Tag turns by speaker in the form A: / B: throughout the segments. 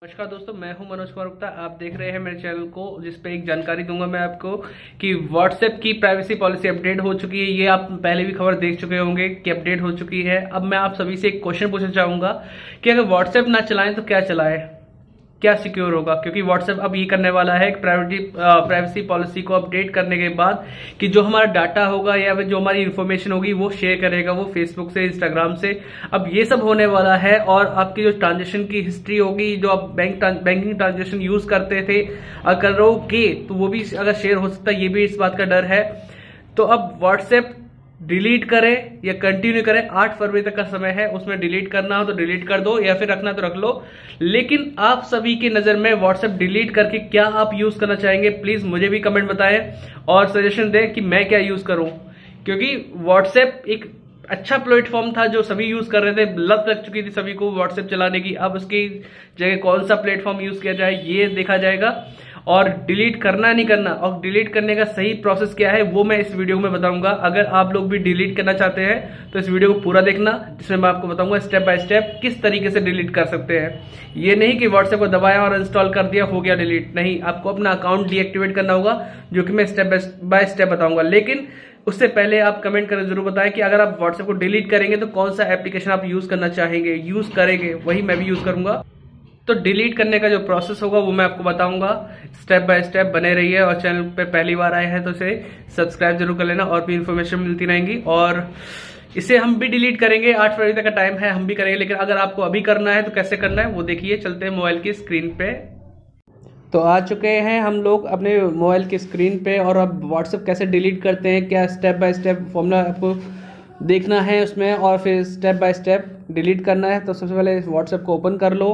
A: नमस्कार दोस्तों, मैं हूं मनोज कुमार गुप्ता। आप देख रहे हैं मेरे चैनल को, जिस पे एक जानकारी दूंगा मैं आपको कि व्हाट्सएप की प्राइवेसी पॉलिसी अपडेट हो चुकी है। ये आप पहले भी खबर देख चुके होंगे कि अपडेट हो चुकी है। अब मैं आप सभी से एक क्वेश्चन पूछना चाहूंगा कि अगर व्हाट्सएप ना चलाएं तो क्या चलाएं, क्या सिक्योर होगा। क्योंकि व्हाट्सएप अब ये करने वाला है प्राइवेसी पॉलिसी को अपडेट करने के बाद कि जो हमारा डाटा होगा या जो हमारी इंफॉर्मेशन होगी वो शेयर करेगा वो फेसबुक से, इंस्टाग्राम से। अब ये सब होने वाला है और आपकी जो ट्रांजेक्शन की हिस्ट्री होगी, जो आप बैंकिंग ट्रांजेक्शन यूज करते थे अगर करोगे तो वो भी अगर शेयर हो सकता है। ये भी इस बात का डर है। तो अब व्हाट्सएप डिलीट करें या कंटिन्यू करें, 8 फरवरी तक का समय है। उसमें डिलीट करना हो तो डिलीट कर दो या फिर रखना तो रख लो। लेकिन आप सभी की नजर में व्हाट्सएप डिलीट करके क्या आप यूज करना चाहेंगे, प्लीज मुझे भी कमेंट बताएं और सजेशन दें कि मैं क्या यूज करूं। क्योंकि व्हाट्सएप एक अच्छा प्लेटफॉर्म था जो सभी यूज कर रहे थे, लत लग चुकी थी सभी को व्हाट्सएप चलाने की। अब उसकी जगह कौन सा प्लेटफॉर्म यूज किया जाए ये देखा जाएगा। और डिलीट करना नहीं करना और डिलीट करने का सही प्रोसेस क्या है वो मैं इस वीडियो में बताऊंगा। अगर आप लोग भी डिलीट करना चाहते हैं तो इस वीडियो को पूरा देखना, जिसमें मैं आपको बताऊंगा स्टेप बाय स्टेप किस तरीके से डिलीट कर सकते हैं। ये नहीं कि व्हाट्सएप को दबाया और इंस्टॉल कर दिया हो गया डिलीट, नहीं, आपको अपना अकाउंट डीएक्टिवेट करना होगा, जो कि मैं स्टेप बाय स्टेप बताऊंगा। लेकिन उससे पहले आप कमेंट करके जरूर बताएं कि अगर आप व्हाट्सएप को डिलीट करेंगे तो कौन सा एप्लीकेशन आप यूज करना चाहेंगे, यूज करेंगे वही मैं भी यूज करूंगा। तो डिलीट करने का जो प्रोसेस होगा वो मैं आपको बताऊंगा, स्टेप बाय स्टेप बने रहिए। और चैनल पे पहली बार आए हैं तो इसे सब्सक्राइब जरूर कर लेना, और भी इन्फॉर्मेशन मिलती रहेंगी। और इसे हम भी डिलीट करेंगे, 8 फरवरी तक का टाइम है, हम भी करेंगे। लेकिन अगर आपको अभी करना है तो कैसे करना है वो देखिए। चलते हैं मोबाइल की स्क्रीन पे। तो आ चुके हैं हम लोग अपने मोबाइल की स्क्रीन पे। और अब व्हाट्सएप कैसे डिलीट करते हैं, क्या स्टेप बाय स्टेप फॉर्मूला आपको देखना है उसमें, और फिर स्टेप बाय स्टेप डिलीट करना है। तो सबसे पहले व्हाट्सएप को ओपन कर लो।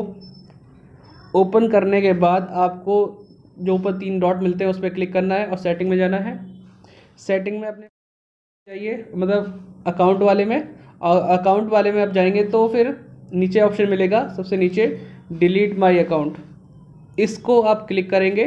A: ओपन करने के बाद आपको जो ऊपर 3 डॉट मिलते हैं उस पर क्लिक करना है और सेटिंग में जाना है। सेटिंग में अपने चाहिए, मतलब अकाउंट वाले में, और अकाउंट वाले में आप जाएंगे तो फिर नीचे ऑप्शन मिलेगा सबसे नीचे, डिलीट माय अकाउंट। इसको आप क्लिक करेंगे।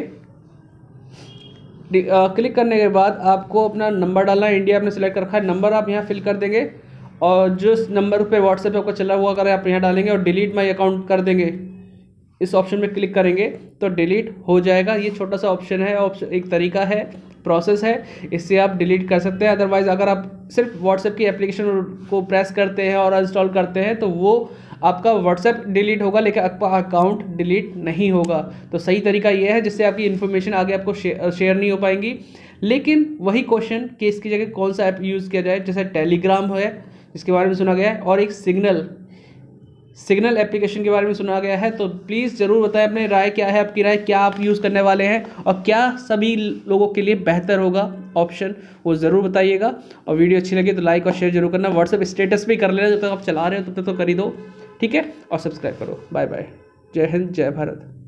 A: क्लिक करने के बाद आपको अपना नंबर डालना है। इंडिया आपने सेलेक्ट कर रखा है, नंबर आप यहाँ फिल कर देंगे। और जिस नंबर पे व्हाट्सएप आपका चला हुआ अगर आप यहाँ डालेंगे और डिलीट माय अकाउंट कर देंगे, इस ऑप्शन में क्लिक करेंगे तो डिलीट हो जाएगा। ये छोटा सा ऑप्शन है, एक तरीका है, प्रोसेस है, इससे आप डिलीट कर सकते हैं। अदरवाइज अगर आप सिर्फ व्हाट्सएप की एप्लीकेशन को प्रेस करते हैं और इंस्टॉल करते हैं तो वो आपका व्हाट्सएप डिलीट होगा, लेकिन आपका अकाउंट डिलीट नहीं होगा। तो सही तरीका ये है जिससे आपकी इन्फॉर्मेशन आगे आपको शेयर नहीं हो पाएंगी। लेकिन वही क्वेश्चन कि इसकी जगह कौन सा ऐप यूज़ किया जाए, जैसे टेलीग्राम है जिसके बारे में सुना गया है, और एक सिग्नल एप्लीकेशन के बारे में सुना गया है। तो प्लीज़ ज़रूर बताएं अपनी राय क्या है, आपकी राय क्या आप यूज़ करने वाले हैं और क्या सभी लोगों के लिए बेहतर होगा ऑप्शन, वो ज़रूर बताइएगा। और वीडियो अच्छी लगी तो लाइक और शेयर जरूर करना। व्हाट्सएप स्टेटस भी कर लेना, जब तक आप चला रहे हो तब तक तो कर ही दो, ठीक है। और सब्सक्राइब करो। बाय बाय, जय हिंद, जय भारत।